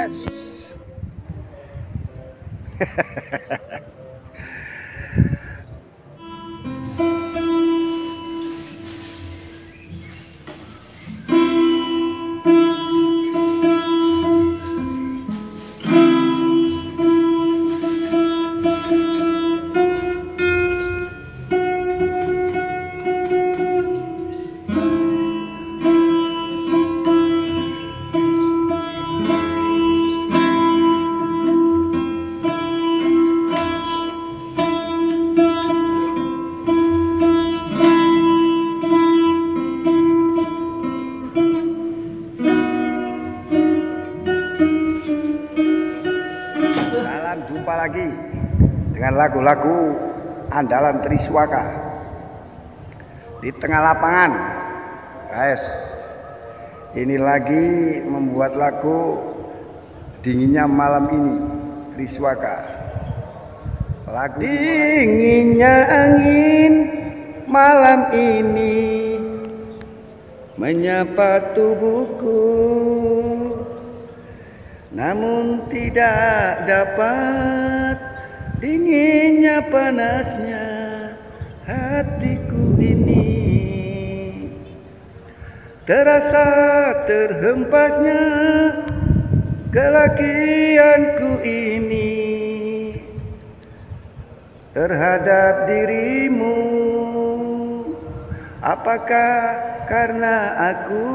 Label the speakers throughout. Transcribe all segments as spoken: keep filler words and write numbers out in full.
Speaker 1: Yes. Salam jumpa lagi dengan lagu-lagu andalan Triswaka di tengah lapangan, guys. Ini lagi membuat lagu dinginnya malam ini, Triswaka. Lagu dinginnya angin malam ini menyapa tubuhku, namun tidak dapat dinginnya panasnya hatiku ini. Terasa terhempasnya kelakianku ini terhadap dirimu. Apakah karena aku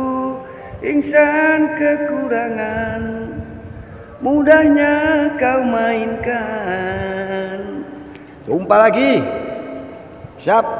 Speaker 1: insan kekurangan mudahnya kau mainkan? Jumpa lagi. Siap.